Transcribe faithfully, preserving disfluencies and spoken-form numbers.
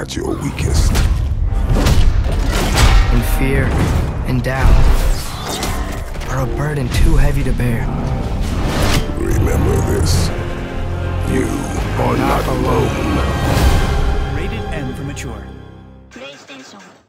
at your weakest. And fear and doubt are a burden too heavy to bear. Remember this. You are not alone. Rated M for mature. PlayStation.